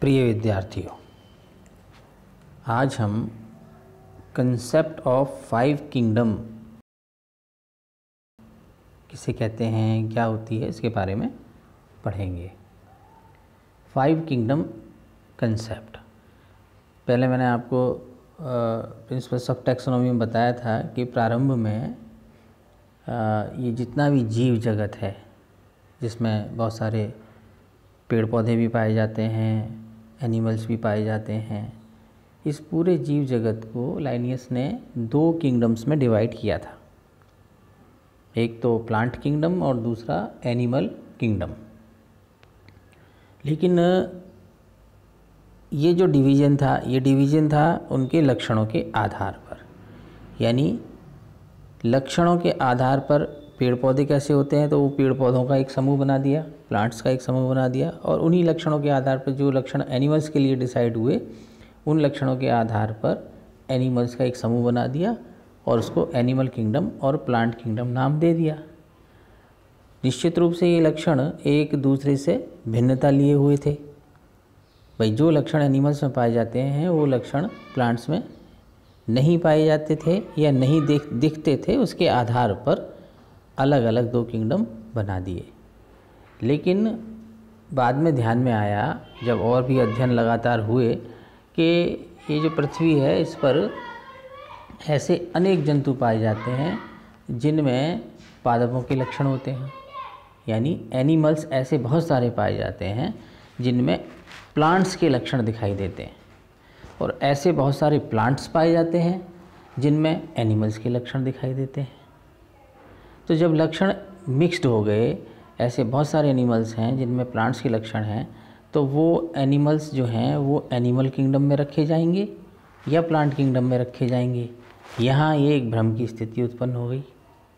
प्रिय विद्यार्थियों, आज हम कंसेप्ट ऑफ 5 किंगडम किसे कहते हैं, क्या होती है, इसके बारे में पढ़ेंगे। 5 किंगडम कंसेप्ट। पहले मैंने आपको प्रिंसिपल्स ऑफ टैक्सोनॉमी में बताया था कि प्रारंभ में ये जितना भी जीव जगत है, जिसमें बहुत सारे पेड़ पौधे भी पाए जाते हैं, एनिमल्स भी पाए जाते हैं, इस पूरे जीव जगत को लाइनियस ने 2 किंगडम्स में डिवाइड किया था। एक तो प्लांट किंगडम और दूसरा एनिमल किंगडम। लेकिन ये जो डिवीज़न था, ये डिवीज़न था उनके लक्षणों के आधार पर। यानी लक्षणों के आधार पर पेड़ पौधे कैसे होते हैं, तो वो पेड़ पौधों का एक समूह बना दिया, प्लांट्स का एक समूह बना दिया, और उन्हीं लक्षणों के आधार पर जो लक्षण एनिमल्स के लिए डिसाइड हुए, उन लक्षणों के आधार पर एनिमल्स का एक समूह बना दिया और उसको एनिमल किंगडम और प्लांट किंगडम नाम दे दिया। निश्चित रूप से ये लक्षण एक दूसरे से भिन्नता लिए हुए थे। भाई, जो लक्षण एनिमल्स में पाए जाते हैं वो लक्षण प्लांट्स में नहीं पाए जाते थे या नहीं दिखते थे। उसके आधार पर अलग अलग 2 किंगडम बना दिए। लेकिन बाद में ध्यान में आया, जब और भी अध्ययन लगातार हुए, कि ये जो पृथ्वी है, इस पर ऐसे अनेक जंतु पाए जाते हैं जिनमें पादपों के लक्षण होते हैं। यानी एनिमल्स ऐसे बहुत सारे पाए जाते हैं जिनमें प्लांट्स के लक्षण दिखाई देते हैं, और ऐसे बहुत सारे प्लांट्स पाए जाते हैं जिनमें एनिमल्स के लक्षण दिखाई देते हैं। तो जब लक्षण मिक्स्ड हो गए, ऐसे बहुत सारे एनिमल्स हैं जिनमें प्लांट्स के लक्षण हैं, तो वो एनिमल्स जो हैं वो एनिमल किंगडम में रखे जाएंगे या प्लांट किंगडम में रखे जाएंगे। यहाँ ये एक भ्रम की स्थिति उत्पन्न हो गई।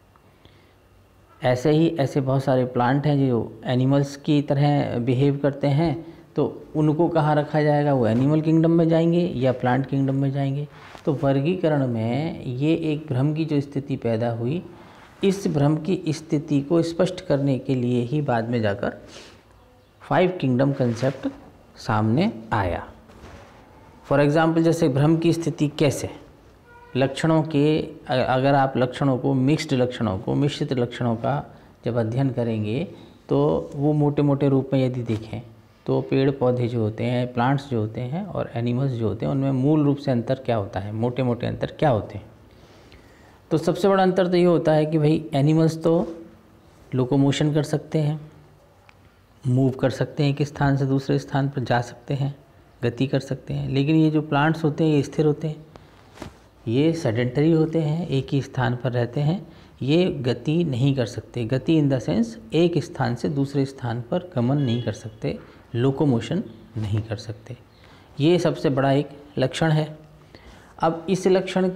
ऐसे बहुत सारे प्लांट हैं जो एनिमल्स की तरह बिहेव करते हैं, तो उनको कहाँ रखा जाएगा, वो एनिमल किंगडम में जाएंगे या प्लांट किंगडम में जाएंगे। तो वर्गीकरण में ये एक भ्रम की जो स्थिति पैदा हुई, इस भ्रम की स्थिति को स्पष्ट करने के लिए ही बाद में जाकर 5 किंगडम कंसेप्ट सामने आया। फॉर एग्ज़ाम्पल, जैसे भ्रम की स्थिति कैसे, लक्षणों के, अगर आप लक्षणों को, मिक्स्ड लक्षणों को, मिश्रित लक्षणों का जब अध्ययन करेंगे, तो वो मोटे मोटे रूप में यदि देखें तो पेड़ पौधे जो होते हैं, प्लांट्स जो होते हैं और एनिमल्स जो होते हैं, उनमें मूल रूप से अंतर क्या होता है, मोटे मोटे अंतर क्या होते हैं। तो सबसे बड़ा अंतर तो ये होता है कि भाई एनिमल्स तो लोकोमोशन कर सकते हैं, मूव कर सकते हैं, एक स्थान से दूसरे स्थान पर जा सकते हैं, गति कर सकते हैं। लेकिन ये जो प्लांट्स होते हैं ये स्थिर होते हैं, ये सेडेंटरी होते हैं, एक ही स्थान पर रहते हैं, ये गति नहीं कर सकते। गति इन द सेंस एक स्थान से दूसरे स्थान पर गमन नहीं कर सकते, लोकोमोशन नहीं कर सकते। ये सबसे बड़ा एक लक्षण है। अब इस लक्षण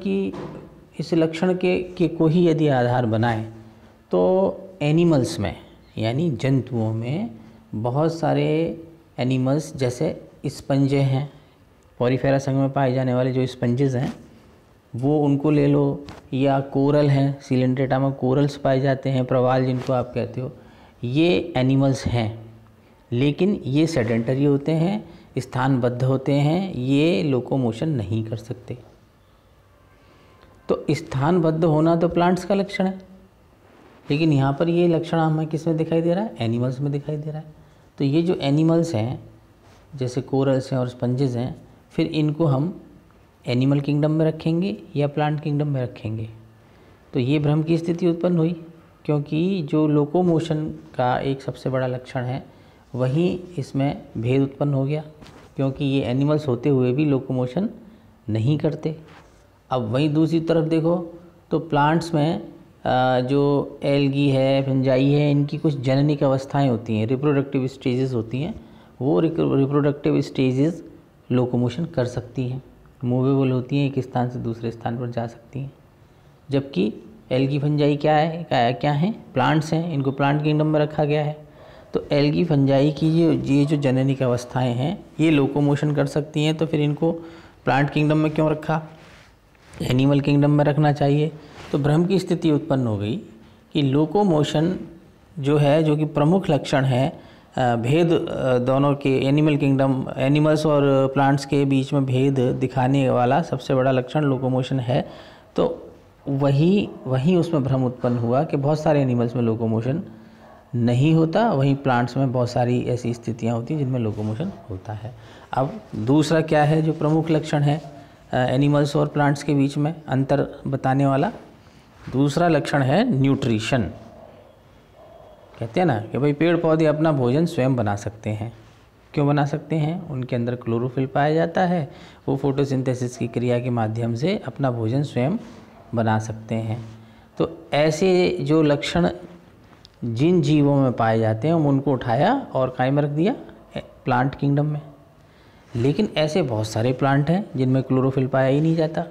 के को ही यदि आधार बनाएं, तो एनिमल्स में, यानी जंतुओं में बहुत सारे एनिमल्स, जैसे स्पंजे हैं, पॉरीफेरा संघ में पाए जाने वाले जो स्पंजेस हैं वो उनको ले लो, या कोरल हैं, सिलेंड्रेटा में कोरल्स पाए जाते हैं, प्रवाल जिनको आप कहते हो, ये एनिमल्स हैं। लेकिन ये सेडेंटरी होते हैं, स्थानबद्ध होते हैं, ये लोकोमोशन नहीं कर सकते। तो स्थानबद्ध होना तो प्लांट्स का लक्षण है, लेकिन यहाँ पर ये लक्षण हमें किस में दिखाई दे रहा है, एनिमल्स में दिखाई दे रहा है। तो ये जो एनिमल्स हैं, जैसे कोरल्स हैं और स्पंजेस हैं, फिर इनको हम एनिमल किंगडम में रखेंगे या प्लांट किंगडम में रखेंगे। तो ये भ्रम की स्थिति उत्पन्न हुई, क्योंकि जो लोकोमोशन का एक सबसे बड़ा लक्षण है, वहीं इसमें भेद उत्पन्न हो गया, क्योंकि ये एनिमल्स होते हुए भी लोकोमोशन नहीं करते। अब वहीं दूसरी तरफ देखो तो प्लांट्स में जो एल्गी है, फंजाई है, इनकी कुछ जननिक अवस्थाएं होती हैं, रिप्रोडक्टिव स्टेजेस होती हैं। वो रिप्रोडक्टिव स्टेजेस लोकोमोशन कर सकती हैं, मूवेबल होती हैं, एक स्थान से दूसरे स्थान पर जा सकती हैं। जबकि एल्गी फंजाई क्या है, प्लांट्स हैं, इनको प्लांट किंगडम में रखा गया है। तो एल्गी फंजाई की ये जो जननिक अवस्थाएं हैं, ये लोकोमोशन कर सकती हैं, तो फिर इनको प्लांट किंगडम में क्यों रखा, एनिमल किंगडम में रखना चाहिए। तो भ्रम की स्थिति उत्पन्न हो गई कि लोकोमोशन जो है, जो कि प्रमुख लक्षण है भेद दोनों के एनिमल किंगडम, एनिमल्स और प्लांट्स के बीच में भेद दिखाने वाला सबसे बड़ा लक्षण लोकोमोशन है। तो वही उसमें भ्रम उत्पन्न हुआ कि बहुत सारे एनिमल्स में लोकोमोशन नहीं होता, वहीं प्लांट्स में बहुत सारी ऐसी स्थितियां होती हैं जिनमें लोकोमोशन होता है। अब दूसरा क्या है जो प्रमुख लक्षण है एनिमल्स और प्लांट्स के बीच में अंतर बताने वाला? दूसरा लक्षण है न्यूट्रिशन। कहते हैं ना कि भाई पेड़ पौधे अपना भोजन स्वयं बना सकते हैं। क्यों बना सकते हैं? उनके अंदर क्लोरोफिल पाया जाता है, वो फोटोसिंथेसिस की क्रिया के माध्यम से अपना भोजन स्वयं बना सकते हैं। तो ऐसे जो लक्षण जिन जीवों में पाए जाते हैं उनको उठाया और कायम में रख दिया प्लांट किंगडम में। लेकिन ऐसे बहुत सारे प्लांट हैं जिनमें क्लोरोफिल पाया ही नहीं जाता,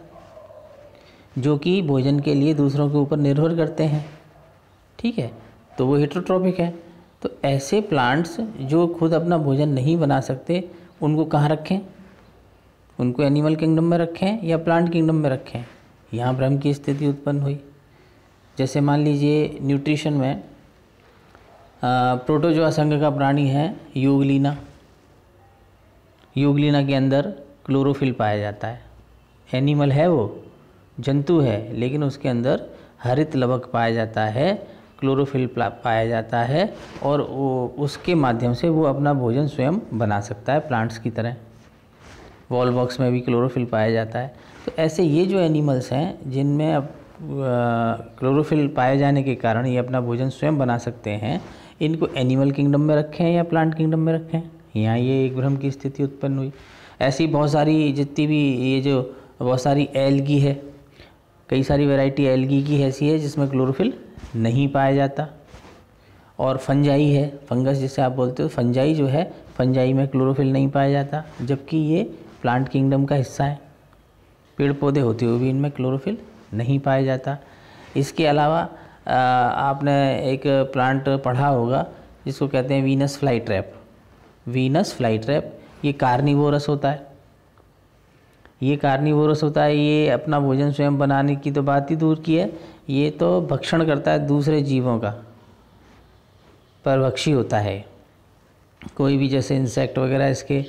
जो कि भोजन के लिए दूसरों के ऊपर निर्भर करते हैं। ठीक है, तो वो हेटेरोट्रॉपिक है। तो ऐसे प्लांट्स जो खुद अपना भोजन नहीं बना सकते उनको कहाँ रखें? उनको एनिमल किंगडम में रखें या प्लांट किंगडम में रखें? यहाँ भ्रम की स्थिति उत्पन्न हुई। जैसे मान लीजिए न्यूट्रिशन में प्रोटोजोआ संघ का प्राणी है यूग्लिना। यूग्लिना के अंदर क्लोरोफिल पाया जाता है। एनिमल है, वो जंतु है, लेकिन उसके अंदर हरित लवक पाया जाता है, क्लोरोफिल पाया जाता है और उसके माध्यम से वो अपना भोजन स्वयं बना सकता है प्लांट्स की तरह। वॉलबॉक्स में भी क्लोरोफिल पाया जाता है। तो ऐसे ये जो एनिमल्स हैं जिनमें अब क्लोरोफिल पाए जाने के कारण ये अपना भोजन स्वयं बना सकते हैं, इनको एनिमल किंगडम में रखें या प्लांट किंगडम में रखें? यहाँ ये एक भ्रम की स्थिति उत्पन्न हुई। ऐसी बहुत सारी जितनी भी ये जो बहुत सारी एल्गी है, कई सारी वैरायटी एल्गी की ऐसी है जिसमें क्लोरोफिल नहीं पाया जाता। और फंजाई है, फंगस जिसे आप बोलते हो, फंजाई जो है, फंजाई में क्लोरोफिल नहीं पाया जाता, जबकि ये प्लांट किंगडम का हिस्सा है। पेड़ पौधे होते हुए भी इनमें क्लोरोफिल नहीं पाया जाता। इसके अलावा आपने एक प्लांट पढ़ा होगा जिसको कहते हैं Venus fly trap. Venus fly trap ये कार्निवोरस होता है। ये अपना भोजन स्वयं बनाने की तो बात ही दूर की है, ये तो भक्षण करता है दूसरे जीवों का, परभक्षी होता है। कोई भी जैसे इंसेक्ट वगैरह इसके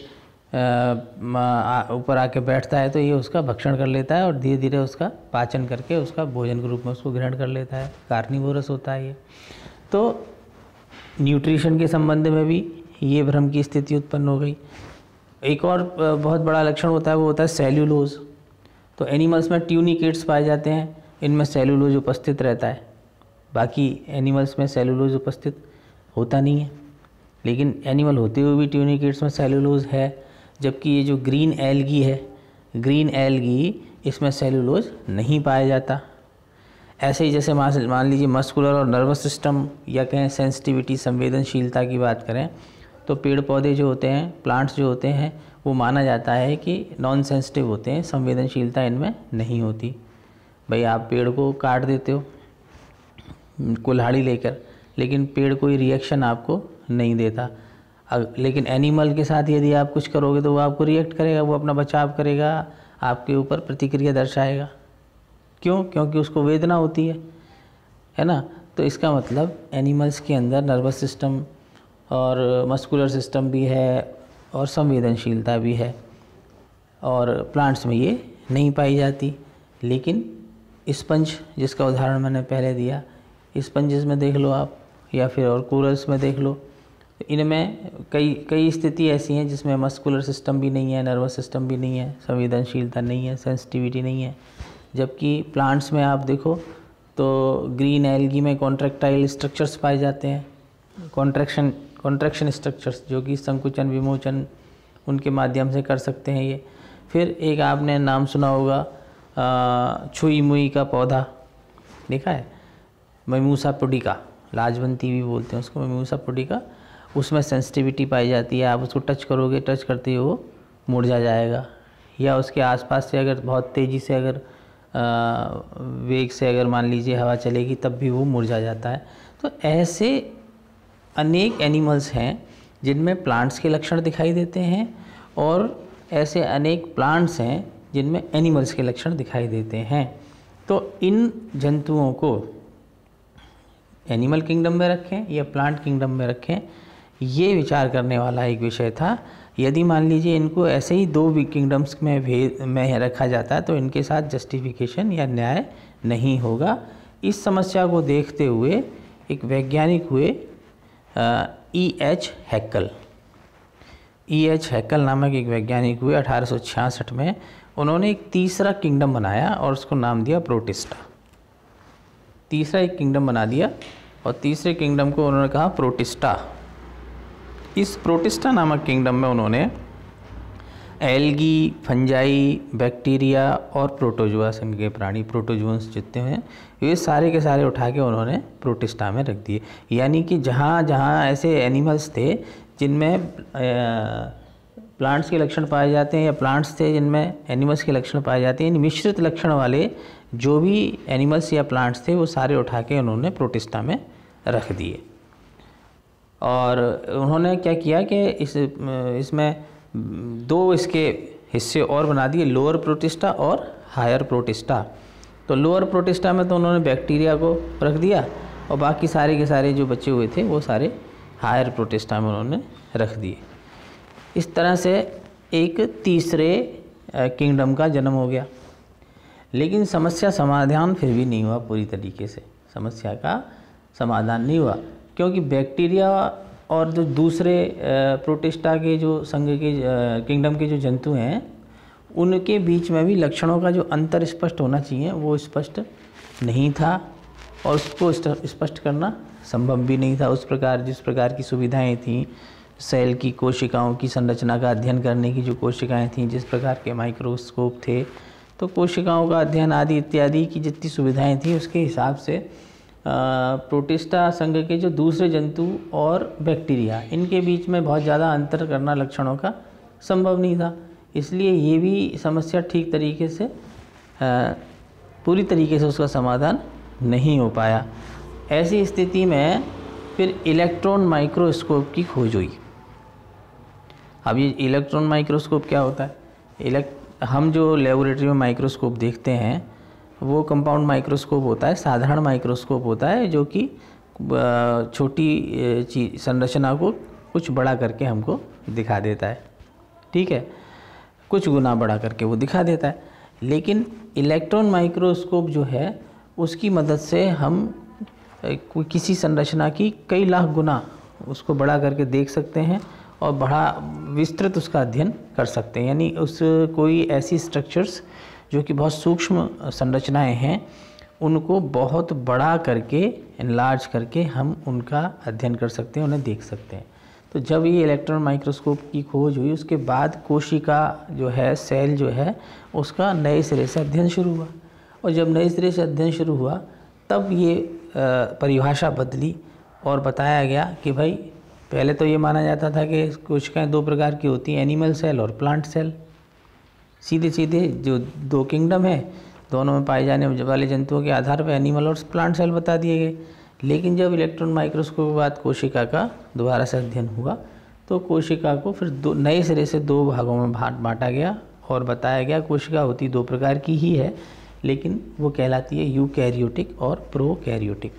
ऊपर आके बैठता है तो ये उसका भक्षण कर लेता है और धीरे धीरे उसका पाचन करके उसका भोजन के रूप में उसको ग्रहण कर लेता है। कार्निवोरस होता है ये। तो न्यूट्रिशन के संबंध में भी ये भ्रम की स्थिति उत्पन्न हो गई। एक और बहुत बड़ा लक्षण होता है, वो होता है सेल्यूलोज। तो एनिमल्स में ट्यूनिकेट्स पाए जाते हैं, इनमें सेल्यूलोज उपस्थित रहता है। बाकी एनिमल्स में सेल्यूलोज उपस्थित होता नहीं है, लेकिन एनिमल होते हुए भी ट्यूनिकेट्स में सेल्यूलोज है। जबकि ये जो ग्रीन एल्गी है, ग्रीन एल्गी, इसमें सेल्यूलोज नहीं पाया जाता। ऐसे ही जैसे मान लीजिए मस्कुलर और नर्वस सिस्टम या कहें सेंसिटिविटी, संवेदनशीलता की बात करें तो पेड़ पौधे जो होते हैं, प्लांट्स जो होते हैं, वो माना जाता है कि नॉन सेंसिटिव होते हैं, संवेदनशीलता इनमें नहीं होती। भाई आप पेड़ को काट देते हो कुल्हाड़ी लेकर, लेकिन पेड़ कोई रिएक्शन आपको नहीं देता। लेकिन एनिमल के साथ यदि आप कुछ करोगे तो वो आपको रिएक्ट करेगा, वो अपना बचाव करेगा, आपके ऊपर प्रतिक्रिया दर्शाएगा। क्यों? क्योंकि उसको वेदना होती है ना। तो इसका मतलब एनिमल्स के अंदर नर्वस सिस्टम और मस्कुलर सिस्टम भी है और संवेदनशीलता भी है, और प्लांट्स में ये नहीं पाई जाती। लेकिन स्पंज, जिसका उदाहरण मैंने पहले दिया, स्पंजेस में देख लो आप, या फिर और कोरल्स में देख लो, इनमें कई स्थिति ऐसी हैं जिसमें मस्कुलर सिस्टम भी नहीं है, नर्वस सिस्टम भी नहीं है, संवेदनशीलता नहीं है, सेंसिटिविटी नहीं है। जबकि प्लांट्स में आप देखो तो ग्रीन एल्गी में कॉन्ट्रैक्टाइल स्ट्रक्चर्स पाए जाते हैं, कॉन्ट्रैक्शन स्ट्रक्चर्स, जो कि संकुचन विमोचन उनके माध्यम से कर सकते हैं ये। फिर एक आपने नाम सुना होगा छुई मुई का पौधा, देखा है, मिमोसा पुडिका, लाजवंती भी बोलते हैं उसको, मिमोसा पुडिका। उसमें सेंसिटिविटी पाई जाती है, आप उसको टच करोगे, टच करते ही वो मुरझा जाएगा, या उसके आसपास से अगर बहुत तेज़ी से अगर वेग से अगर मान लीजिए हवा चलेगी तब भी वो मुरझा जाता है। तो ऐसे अनेक एनिमल्स हैं जिनमें प्लांट्स के लक्षण दिखाई देते हैं, और ऐसे अनेक प्लांट्स हैं जिनमें एनिमल्स के लक्षण दिखाई देते हैं। तो इन जंतुओं को एनिमल किंगडम में रखें या प्लांट किंगडम में रखें, ये विचार करने वाला एक विषय था। यदि मान लीजिए इनको ऐसे ही दो किंगडम्स में रखा जाता है तो इनके साथ जस्टिफिकेशन या न्याय नहीं होगा। इस समस्या को देखते हुए एक वैज्ञानिक हुए E.H. हैकल। E.H. हैकल नामक एक वैज्ञानिक हुए 1866 में। उन्होंने एक तीसरा किंगडम बनाया और उसको नाम दिया प्रोटिस्टा। तीसरा एक किंगडम बना दिया और तीसरे किंगडम को उन्होंने कहा प्रोटिस्टा। इस प्रोटिस्टा नामक किंगडम में उन्होंने एल्गी, फंजाई, बैक्टीरिया और प्रोटोजुआ संघ के प्राणी, प्रोटोजुअन्स जितने हैं ये सारे के सारे उठा के उन्होंने प्रोटिस्टा में रख दिए। यानी कि जहाँ जहाँ ऐसे एनिमल्स थे जिनमें प्लांट्स के लक्षण पाए जाते हैं या प्लांट्स थे जिनमें एनिमल्स के लक्षण पाए जाते हैं, मिश्रित लक्षण वाले जो भी एनिमल्स या प्लांट्स थे वो सारे उठा के उन्होंने प्रोटिस्टा में रख दिए। और उन्होंने क्या किया कि इसमें दो इसके हिस्से और बना दिए, लोअर प्रोटिस्टा और हायर प्रोटिस्टा। तो लोअर प्रोटिस्टा में तो उन्होंने बैक्टीरिया को रख दिया और बाकी सारे के सारे जो बचे हुए थे वो सारे हायर प्रोटिस्टा में उन्होंने रख दिए। इस तरह से एक तीसरे किंगडम का जन्म हो गया। लेकिन समस्या समाधान फिर भी नहीं हुआ पूरी तरीके से, समस्या का समाधान नहीं हुआ, क्योंकि बैक्टीरिया और जो दूसरे प्रोटिस्टा के जो संघ के किंगडम के जो जंतु हैं उनके बीच में भी लक्षणों का जो अंतर स्पष्ट होना चाहिए वो स्पष्ट नहीं था और उसको स्पष्ट करना संभव भी नहीं था। उस प्रकार जिस प्रकार की सुविधाएं थीं, सेल की कोशिकाओं की संरचना का अध्ययन करने की जो कोशिकाएं थीं, जिस प्रकार के माइक्रोस्कोप थे, तो कोशिकाओं का अध्ययन आदि इत्यादि की जितनी सुविधाएं थी उसके हिसाब से प्रोटिस्टा संघ के जो दूसरे जंतु और बैक्टीरिया इनके बीच में बहुत ज़्यादा अंतर करना लक्षणों का संभव नहीं था। इसलिए ये भी समस्या ठीक तरीके से पूरी तरीके से उसका समाधान नहीं हो पाया। ऐसी स्थिति में फिर इलेक्ट्रॉन माइक्रोस्कोप की खोज हुई। अब ये इलेक्ट्रॉन माइक्रोस्कोप क्या होता है? हम जो लेबोरेटरी में माइक्रोस्कोप देखते हैं वो कंपाउंड माइक्रोस्कोप होता है, साधारण माइक्रोस्कोप होता है जो कि छोटी संरचना को कुछ बड़ा करके हमको दिखा देता है, ठीक है, कुछ गुना बड़ा करके वो दिखा देता है। लेकिन इलेक्ट्रॉन माइक्रोस्कोप जो है उसकी मदद से हम किसी संरचना की कई लाख गुना उसको बड़ा करके देख सकते हैं और बड़ा विस्तृत उसका अध्ययन कर सकते हैं। यानी उस कोई ऐसी स्ट्रक्चर्स जो कि बहुत सूक्ष्म संरचनाएं हैं उनको बहुत बड़ा करके एनलार्ज करके हम उनका अध्ययन कर सकते हैं, उन्हें देख सकते हैं। तो जब ये इलेक्ट्रॉन माइक्रोस्कोप की खोज हुई उसके बाद कोशिका जो है, सेल जो है, उसका नए सिरे से अध्ययन शुरू हुआ। और जब नए सिरे से अध्ययन शुरू हुआ तब ये परिभाषा बदली और बताया गया कि भाई पहले तो ये माना जाता था कि कोशिकाएं दो प्रकार की होती हैं, एनिमल सेल और प्लांट सेल। सीधे सीधे जो दो किंगडम है दोनों में पाए जाने वाले जंतुओं के आधार पर एनिमल और प्लांट सेल बता दिए गए। लेकिन जब इलेक्ट्रॉन माइक्रोस्कोप के बाद कोशिका का दोबारा से अध्ययन हुआ तो कोशिका को फिर नए सिरे से दो भागों में बांटा गया और बताया गया कोशिका होती दो प्रकार की ही है, लेकिन वो कहलाती है यूकैरियोटिक और प्रोकैरियोटिक।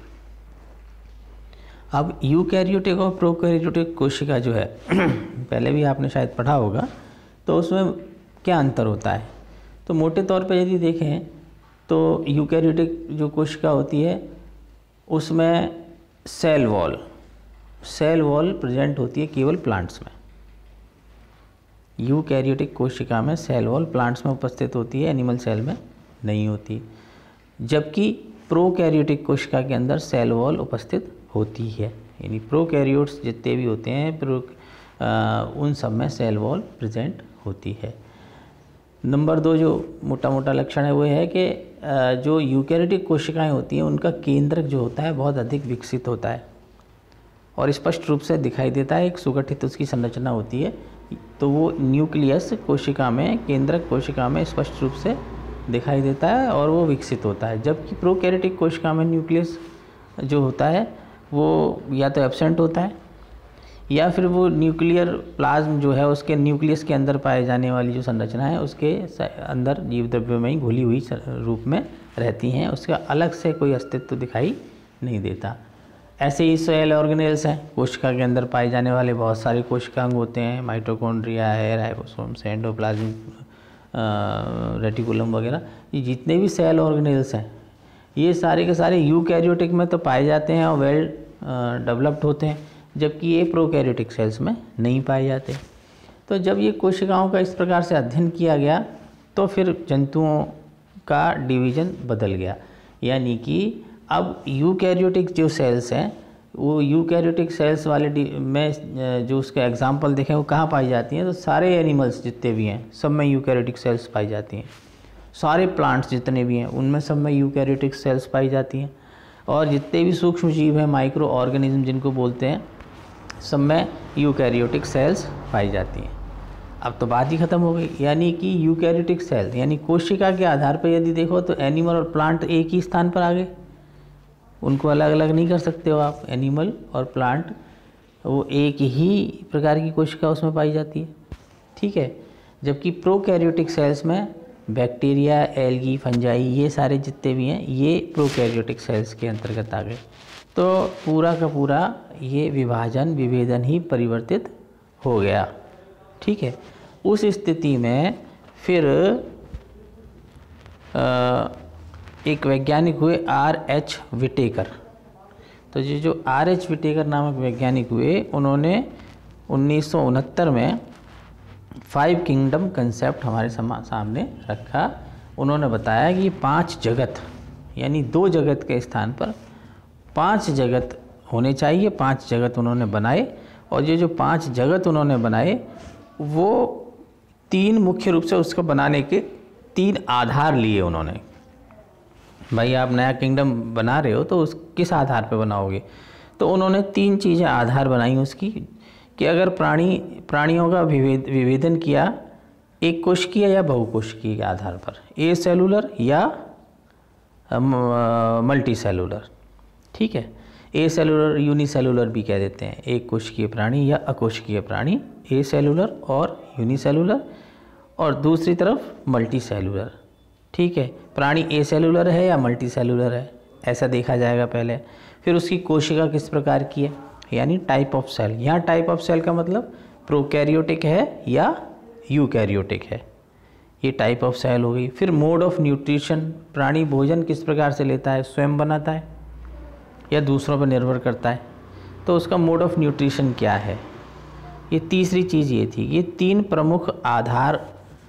अब यूकैरियोटिक और प्रोकैरियोटिक कोशिका जो है पहले भी आपने शायद पढ़ा होगा, तो उसमें क्या अंतर होता है? तो मोटे तौर पे यदि देखें तो यूकैरियोटिक जो कोशिका होती है उसमें सेल वॉल प्रेजेंट होती है केवल प्लांट्स में। यूकैरियोटिक कोशिका में सेल वॉल प्लांट्स में उपस्थित होती है, एनिमल सेल में नहीं होती। जबकि प्रोकैरियोटिक कोशिका के अंदर सेल वॉल उपस्थित होती है। यानी प्रोकैरियोट्स जितने भी होते हैं उन सब में सेल वॉल प्रेजेंट होती है। नंबर 2 जो मोटा मोटा लक्षण है वो है कि जो यूकैरियोटिक कोशिकाएं होती हैं उनका केंद्रक जो होता है बहुत अधिक विकसित होता है और स्पष्ट रूप से दिखाई देता है, एक सुगठित उसकी संरचना होती है। तो वो न्यूक्लियस कोशिका में, केंद्रक कोशिका में स्पष्ट रूप से दिखाई देता है और वो विकसित होता है। जबकि प्रोकैरियोटिक कोशिका में न्यूक्लियस जो होता है वो या तो एब्सेंट होता है या फिर वो न्यूक्लियर प्लाज्म जो है उसके न्यूक्लियस के अंदर पाए जाने वाली जो संरचना है उसके अंदर जीव द्रव्यमयी घुली हुई रूप में रहती हैं, उसका अलग से कोई अस्तित्व दिखाई नहीं देता। ऐसे ही सेल ऑर्गेनेल्स हैं, कोशिका के अंदर पाए जाने वाले बहुत सारे कोशिकांग होते हैं, माइटोकॉन्ड्रिया है, राइबोसोम्स, एंडोप्लाज्म, रेटिकुलम वगैरह। ये जितने भी सेल ऑर्गेनेल्स हैं ये सारे के सारे यूकैरियोटिक में तो पाए जाते हैं और वेल डेवलप्ड होते हैं, जबकि ये प्रोकैरियोटिक सेल्स में नहीं पाए जाते। तो जब ये कोशिकाओं का इस प्रकार से अध्ययन किया गया तो फिर जंतुओं का डिवीज़न बदल गया, यानी कि अब यूकैरियोटिक जो सेल्स हैं वो यूकैरियोटिक सेल्स वाले में जो उसके एग्जांपल देखें वो कहाँ पाई जाती हैं, तो सारे एनिमल्स जितने भी हैं सब में यूकैरियोटिक सेल्स पाई जाती हैं, सारे प्लांट्स जितने भी हैं उनमें सब में यूकैरियोटिक सेल्स पाई जाती हैं, और जितने भी सूक्ष्म जीव हैं, माइक्रो ऑर्गेनिज्म जिनको बोलते हैं, सब में यूकैरियोटिक सेल्स पाई जाती हैं। अब तो बात ही ख़त्म हो गई, यानी कि यूकैरियोटिक सेल यानी कोशिका के आधार पर यदि देखो तो एनिमल और प्लांट एक ही स्थान पर आ गए, उनको अलग अलग नहीं कर सकते हो आप। एनिमल और प्लांट वो एक ही प्रकार की कोशिका उसमें पाई जाती है, ठीक है। जबकि प्रोकैरियोटिक सेल्स में बैक्टीरिया, एल्गी, फंजाई ये सारे जितने भी हैं ये प्रोकैरियोटिक सेल्स के अंतर्गत आ गए। तो पूरा का पूरा ये विभेदन ही परिवर्तित हो गया, ठीक है। उस स्थिति में फिर एक वैज्ञानिक हुए R.H. विटेकर। तो ये जो R.H. विटेकर नामक वैज्ञानिक हुए उन्होंने 1969 में 5 किंगडम कंसेप्ट हमारे सामने रखा। उन्होंने बताया कि 5 जगत यानी 2 जगत के स्थान पर 5 जगत होने चाहिए। 5 जगत उन्होंने बनाए, और ये जो 5 जगत उन्होंने बनाए वो 3 मुख्य रूप से उसको बनाने के 3 आधार लिए उन्होंने। भाई आप नया किंगडम बना रहे हो तो उस किस आधार पे बनाओगे, तो उन्होंने 3 चीज़ें आधार बनाई उसकी, कि अगर प्राणियों का विभेदन किया एक कोशिकीय या बहुकोशिकीय के आधार पर, ए सेलुलर या मल्टी सेलुलर, ठीक है। ए सेलुलर, यूनिसेलुलर भी कह देते हैं, एक कोशिकीय प्राणी या अकोशिकीय प्राणी, ए सेलुलर और यूनिसेलुलर, और दूसरी तरफ मल्टी सेलुलर, ठीक है। प्राणी ए सेलुलर है या मल्टी सेलुलर है ऐसा देखा जाएगा पहले। फिर उसकी कोशिका किस प्रकार की है, यानी टाइप ऑफ सेल। यहाँ टाइप ऑफ सेल का मतलब प्रोकैरियोटिक है या यूकैरियोटिक है, ये टाइप ऑफ सेल हो गई। फिर मोड ऑफ न्यूट्रिशन, प्राणी भोजन किस प्रकार से लेता है, स्वयं बनाता है या दूसरों पर निर्भर करता है, तो उसका मोड ऑफ न्यूट्रिशन क्या है। ये तीसरी चीज़ ये थी। ये 3 प्रमुख आधार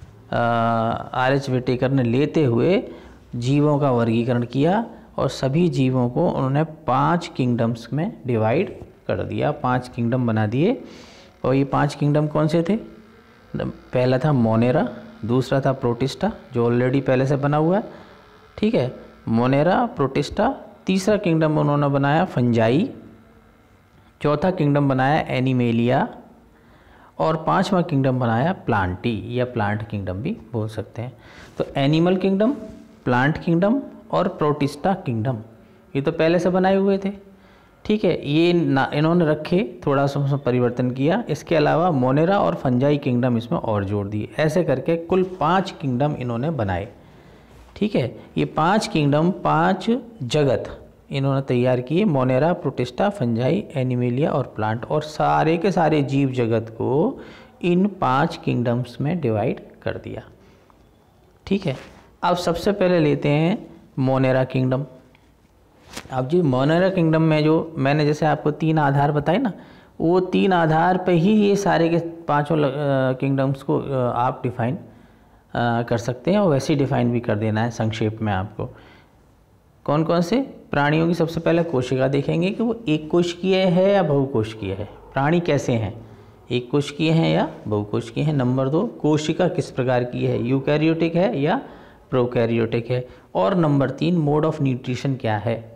R.H. विटेकर ने लेते हुए जीवों का वर्गीकरण किया, और सभी जीवों को उन्होंने 5 किंगडम्स में डिवाइड कर दिया, 5 किंगडम बना दिए। और ये 5 किंगडम कौन से थे, पहला था मोनेरा, दूसरा था प्रोटिस्टा जो ऑलरेडी पहले से बना हुआ है, ठीक है, मोनेरा, प्रोटिस्टा। तीसरा किंगडम उन्होंने बनाया फंजाई, चौथा किंगडम बनाया एनिमेलिया, और 5वां किंगडम बनाया प्लांटी या प्लांट किंगडम भी बोल सकते हैं। तो एनिमल किंगडम, प्लांट किंगडम और प्रोटिस्टा किंगडम ये तो पहले से बनाए हुए थे, ठीक है। ये इन्होंने रखे, थोड़ा सा उसमें परिवर्तन किया। इसके अलावा मोनेरा और फंजाई किंगडम इसमें और जोड़ दिए। ऐसे करके कुल 5 किंगडम इन्होंने बनाए, ठीक है। ये 5 किंगडम, 5 जगत इन्होंने तैयार किए, मोनेरा, प्रोटिस्टा, फंजाई, एनिमेलिया और प्लांट, और सारे के सारे जीव जगत को इन 5 किंगडम्स में डिवाइड कर दिया, ठीक है। अब सबसे पहले लेते हैं मोनेरा किंगडम। अब जी मोनेरा किंगडम में जो मैंने जैसे आपको 3 आधार बताए ना, वो 3 आधार पे ही ये सारे के 5 किंगडम्स को आप डिफाइन कर सकते हैं, और वैसे ही डिफाइन भी कर देना है संक्षेप में आपको। कौन कौन से प्राणियों की सबसे पहले कोशिका देखेंगे कि वो एक कोशिकीय है या बहुकोशिकीय है, प्राणी कैसे हैं, एक कोशिकीय हैं या बहुकोशिकीय हैं। नंबर 2, कोशिका किस प्रकार की है, यूकैरियोटिक है या प्रोकैरियोटिक है। और नंबर 3, मोड ऑफ न्यूट्रिशन क्या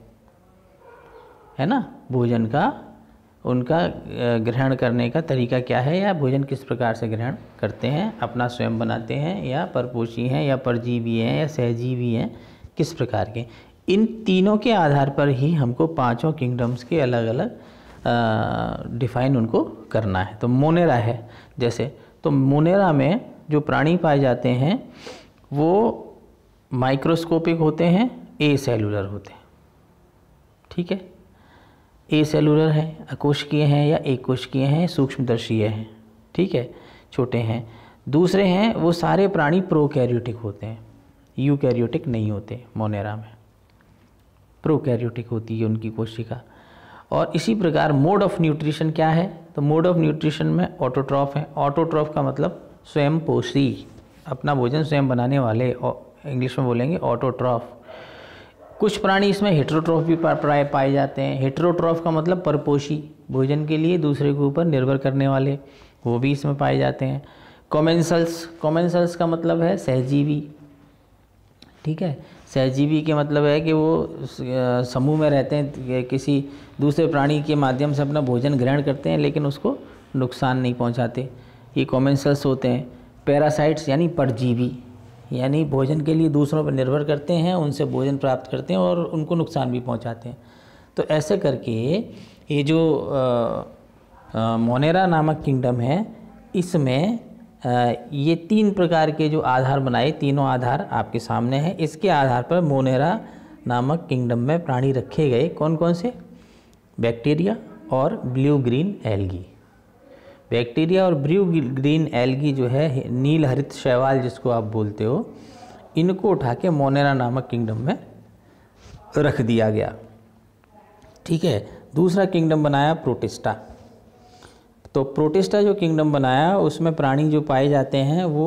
है ना, भोजन का उनका ग्रहण करने का तरीका क्या है, या भोजन किस प्रकार से ग्रहण करते हैं, अपना स्वयं बनाते हैं या परपोषी हैं या परजीवी हैं या सहजीवी हैं, किस प्रकार के। इन तीनों के आधार पर ही हमको 5 किंगडम्स के अलग अलग डिफाइन उनको करना है। तो मोनेरा है जैसे, तो मोनेरा में जो प्राणी पाए जाते हैं वो माइक्रोस्कोपिक होते हैं, ए सेलुलर होते हैं, ठीक है। ए सेलुलर हैं, अकोशिकीय हैं या एक कोशिकीय हैं, सूक्ष्मदर्शीय हैं, ठीक है, छोटे हैं। दूसरे हैं वो सारे प्राणी प्रोकैरियोटिक होते हैं, यूकैरियोटिक नहीं होते, मोनेरा में प्रोकैरियोटिक होती है उनकी कोशिका। और इसी प्रकार मोड ऑफ न्यूट्रिशन क्या है, तो मोड ऑफ न्यूट्रिशन में ऑटोट्रॉफ है। ऑटोट्रॉफ का मतलब स्वयं पोषी, अपना भोजन स्वयं बनाने वाले, इंग्लिश में बोलेंगे ऑटोट्रॉफ। कुछ प्राणी इसमें हेटेरोट्रॉफ भी पाए जाते हैं। हेटेरोट्रॉफ का मतलब परपोषी, भोजन के लिए दूसरे के ऊपर निर्भर करने वाले, वो भी इसमें पाए जाते हैं। कॉमेंसल्स का मतलब है सहजीवी, ठीक है। सहजीवी के मतलब है कि वो समूह में रहते हैं, किसी दूसरे प्राणी के माध्यम से अपना भोजन ग्रहण करते हैं लेकिन उसको नुकसान नहीं पहुंचाते, ये कॉमेंसल्स होते हैं। पैरासाइट्स यानी परजीवी, यानी भोजन के लिए दूसरों पर निर्भर करते हैं, उनसे भोजन प्राप्त करते हैं और उनको नुकसान भी पहुंचाते हैं। तो ऐसे करके ये जो मोनेरा नामक किंगडम है, इसमें ये 3 प्रकार के जो आधार बनाए, तीनों आधार आपके सामने हैं। इसके आधार पर मोनेरा नामक किंगडम में प्राणी रखे गए। कौन कौन से? बैक्टीरिया और ब्लू ग्रीन एल्गी। बैक्टीरिया और ब्लू ग्रीन एल्गी जो है, नील हरित शैवाल जिसको आप बोलते हो, इनको उठा के मोनेरा नामक किंगडम में रख दिया गया, ठीक है। दूसरा किंगडम बनाया प्रोटिस्टा। तो प्रोटिस्टा जो किंगडम बनाया उसमें प्राणी जो पाए जाते हैं वो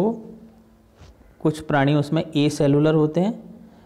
कुछ प्राणी उसमें ए सेलुलर होते हैं,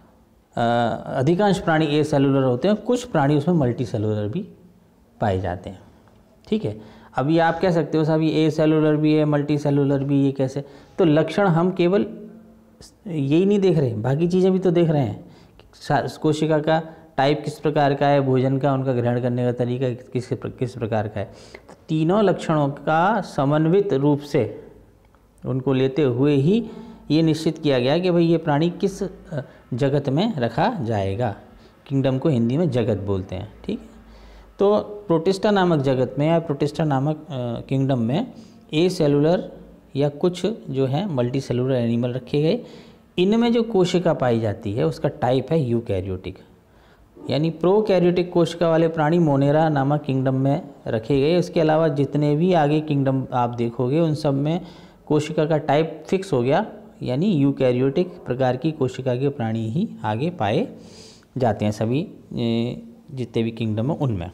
अधिकांश प्राणी ए सेलुलर होते हैं, कुछ प्राणी उसमें मल्टी सेलुलर भी पाए जाते हैं, ठीक है। अभी आप कह सकते हो साहब ये ए सेलुलर भी है, मल्टी सेलुलर भी, ये कैसे? तो लक्षण हम केवल यही नहीं देख रहे, बाकी चीज़ें भी तो देख रहे हैं। कोशिका का टाइप किस प्रकार का है, भोजन का उनका ग्रहण करने का तरीका किस प्रकार का है। तो तीनों लक्षणों का समन्वित रूप से उनको लेते हुए ही ये निश्चित किया गया कि भाई ये प्राणी किस जगत में रखा जाएगा। किंगडम को हिंदी में जगत बोलते हैं, ठीक है। तो प्रोटिस्टा नामक जगत में या प्रोटिस्टा नामक किंगडम में ए सेलुलर या कुछ जो है मल्टी सेलुलर एनिमल रखे गए। इनमें जो कोशिका पाई जाती है उसका टाइप है यूकैरियोटिक, यानी प्रोकैरियोटिक कोशिका वाले प्राणी मोनेरा नामक किंगडम में रखे गए। इसके अलावा जितने भी आगे किंगडम आप देखोगे उन सब में कोशिका का टाइप फिक्स हो गया, यानी यूकैरियोटिक प्रकार की कोशिका के प्राणी ही आगे पाए जाते हैं, सभी जितने भी किंगडम हैं उनमें।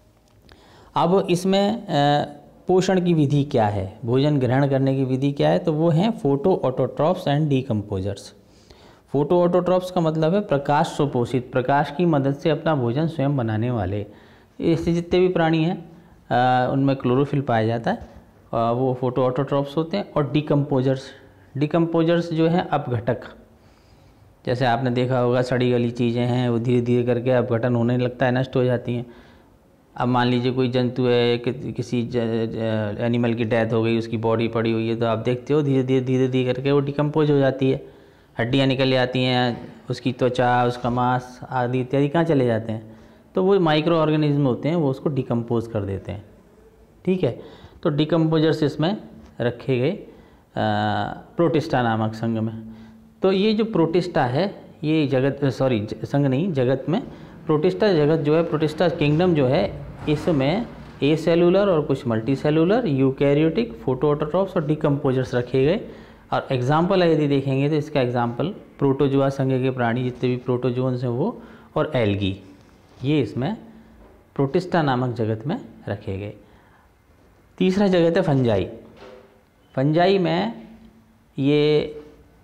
अब इसमें पोषण की विधि क्या है, भोजन ग्रहण करने की विधि क्या है, तो वो हैं photoautotrophs and decomposers. Photoautotrophs का मतलब है प्रकाश सुपोषित, प्रकाश की मदद से अपना भोजन स्वयं बनाने वाले। इससे जितने भी प्राणी हैं उनमें क्लोरोफिल पाया जाता है, वो फोटो ऑटोट्रॉफ्स होते हैं। और डीकम्पोजर्स जो हैं अपघटक, जैसे आपने देखा होगा सड़ी गली चीज़ें हैं वो धीरे धीरे करके अपघटन होने लगता है, नष्ट हो जाती हैं। अब मान लीजिए कोई जंतु है, किसी एनिमल की डेथ हो गई, उसकी बॉडी पड़ी हुई है, तो आप देखते हो धीरे धीरे करके वो डिकम्पोज हो जाती है, हड्डियाँ निकल जाती हैं, उसकी त्वचा, उसका मांस आदि इत्यादि कहाँ चले जाते हैं, तो वो माइक्रो ऑर्गेनिज्म होते हैं, वो उसको डिकम्पोज कर देते हैं, ठीक है। तो डिकम्पोजर्स इसमें रखे गए प्रोटिस्टा नामक संघ में। तो ये जो प्रोटिस्टा है ये संघ नहीं, जगत में प्रोटिस्टा जगत जो है, प्रोटिस्टा किंगडम जो है, इसमें ए सेलुलर और कुछ multicellular, eukaryotic, photoautotrophs और डिकम्पोजर्स रखे गए। और एग्जाम्पल यदि देखेंगे तो इसका एग्जाम्पल प्रोटोजोआ संघ के प्राणी जितने भी प्रोटोजोन्स हैं वो, और एल्गी, ये इसमें प्रोटिस्टा नामक जगत में रखे गए। तीसरा जगत है फंजाई। फंजाई में ये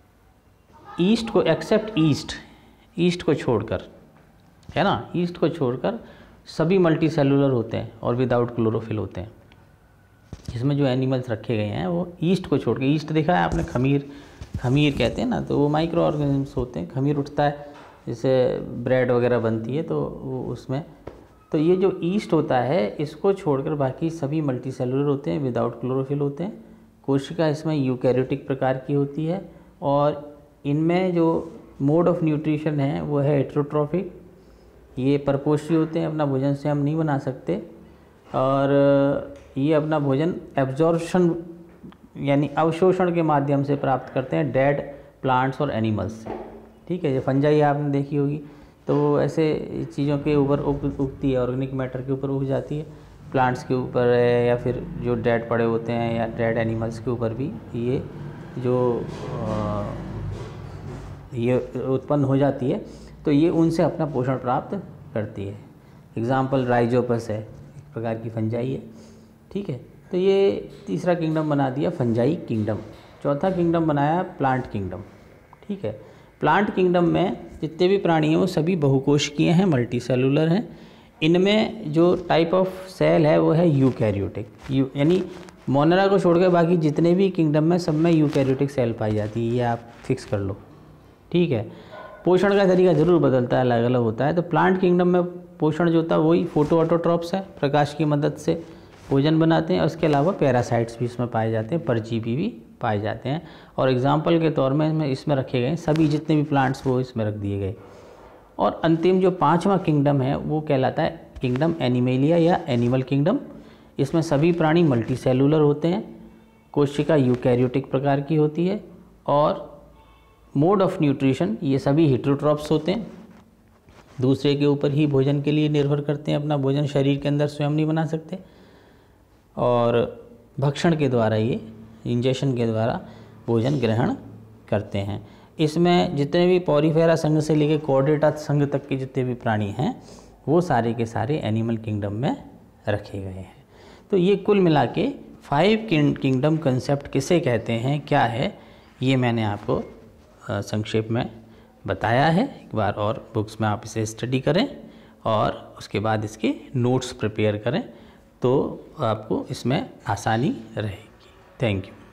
ईस्ट को एक्सेप्ट ईस्ट को छोड़कर, है ना, ईस्ट को छोड़कर सभी मल्टी सेलुलर होते हैं और विदाउट क्लोरोफिल होते हैं। इसमें जो एनिमल्स रखे गए हैं वो ईस्ट को छोड़ के, ईस्ट देखा है आपने, खमीर कहते हैं ना, तो वो माइक्रो ऑर्गेनिज्म्स होते हैं। खमीर उठता है, जैसे ब्रेड वगैरह बनती है तो वो उसमें, तो ये जो ईस्ट होता है इसको छोड़कर बाकी सभी मल्टी सेलुलर होते हैं, विदाउट क्लोरोफिल होते हैं। कोशिका इसमें यूकैरियोटिक प्रकार की होती है और इनमें जो मोड ऑफ न्यूट्रिशन है वो है हेटेरोट्रॉफिक। ये परपोषी होते हैं, अपना भोजन से हम नहीं बना सकते, और ये अपना भोजन एब्जॉर्प्शन यानी अवशोषण के माध्यम से प्राप्त करते हैं डेड प्लांट्स और एनिमल्स से, ठीक है। ये फंजाई आपने देखी होगी, तो वो ऐसे चीज़ों के ऊपर उगती है, ऑर्गेनिक मैटर के ऊपर उग जाती है, प्लांट्स के ऊपर है या फिर जो डेड पड़े होते हैं या डेड एनिमल्स के ऊपर भी ये जो ये उत्पन्न हो जाती है, तो ये उनसे अपना पोषण प्राप्त करती है। एग्जाम्पल राइजोपस है, एक प्रकार की फंजाई है, ठीक है। तो ये तीसरा किंगडम बना दिया फंजाई किंगडम। चौथा किंगडम बनाया प्लांट किंगडम, ठीक है। प्लांट किंगडम में जितने भी प्राणी हैं वो सभी बहुकोशिकीय हैं, मल्टी सेलुलर हैं। इनमें जो टाइप ऑफ सेल है वो है यूकैरियोटिक, यानी मोनेरा को छोड़कर बाकी जितने भी किंगडम में सब में यूकैरियोटिक सेल पाई जाती है, ये आप फिक्स कर लो, ठीक है। पोषण का तरीका ज़रूर बदलता है, अलग अलग होता है। तो प्लांट किंगडम में पोषण जो होता है वही फोटो ऑटोट्रॉप्स है, प्रकाश की मदद से भोजन बनाते हैं। उसके अलावा पैरासाइट्स भी इसमें पाए जाते हैं, परजीवी भी पाए जाते हैं। और एग्जाम्पल के तौर में इसमें रखे गए सभी जितने भी प्लांट्स वो इसमें रख दिए गए। और अंतिम जो पांचवा किंगडम है वो कहलाता है किंगडम एनिमेलिया या एनिमल किंगडम। इसमें सभी प्राणी मल्टी सेलुलर होते हैं, कोशिका यूकैरियोटिक प्रकार की होती है, और मोड ऑफ न्यूट्रिशन ये सभी हेटेरोट्रॉप्स होते हैं, दूसरे के ऊपर ही भोजन के लिए निर्भर करते हैं, अपना भोजन शरीर के अंदर स्वयं नहीं बना सकते, और भक्षण के द्वारा ये इंजेक्शन के द्वारा भोजन ग्रहण करते हैं। इसमें जितने भी पॉरीफेरा संघ से लेकर कॉर्डेटा संघ तक के जितने भी प्राणी हैं वो सारे के सारे एनिमल किंगडम में रखे गए हैं। तो ये कुल मिला के 5 किंगडम कंसेप्ट किसे कहते हैं, क्या है, ये मैंने आपको संक्षेप में बताया है। एक बार और बुक्स में आप इसे स्टडी करें और उसके बाद इसके नोट्स प्रिपेयर करें तो आपको इसमें आसानी रहेगी। Thank you.